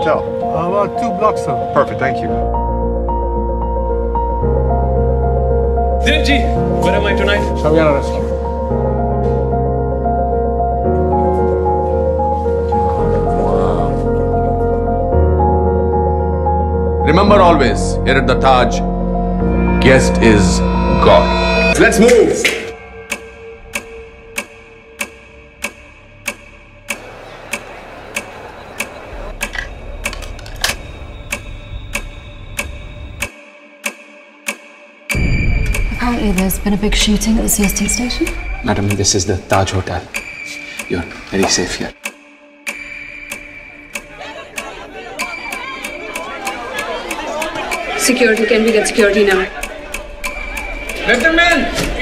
hotel? About 2 blocks, sir. Perfect, thank you. Dirji, where am I tonight? Saviana restaurant. Remember always, here at the Taj, guest is God. Let's move! Apparently there's been a big shooting at the CST station. Madam, this is the Taj Hotel. You're very safe here. Security, can we get security now? Let them in!